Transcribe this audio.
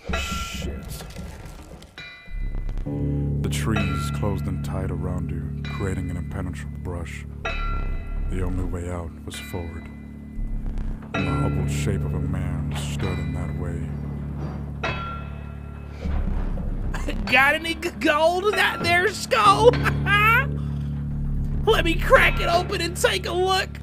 Shit. The trees closed in tight around you, creating an impenetrable brush. The only way out was forward. And the hobbled shape of a man stood in that way. Got any gold in that there skull? Let me crack it open and take a look.